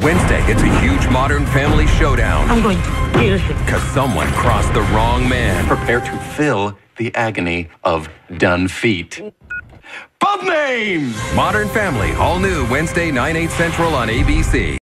Wednesday, it's a huge Modern Family showdown. I'm going to kill him. Because someone crossed the wrong man. Prepare to feel the agony of done feet. Both names! Modern Family, all new Wednesday, 9/8 Central on ABC.